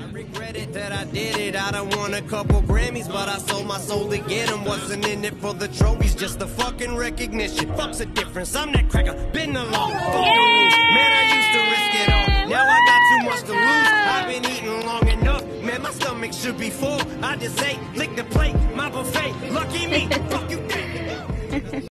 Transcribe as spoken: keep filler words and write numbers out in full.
regret it that I did it. I done won a couple Grammys, but I sold my soul to get them. Wasn't in it for the trophies, just the fucking recognition. Fuck's the difference, I'm that cracker, been along. Fuck the rules, man, I used to risk it all. Now I got too much to lose, I've been eating long enough. Man, my stomach should be full. I just ate, lick the plate, my buffet. Lucky me, fuck you.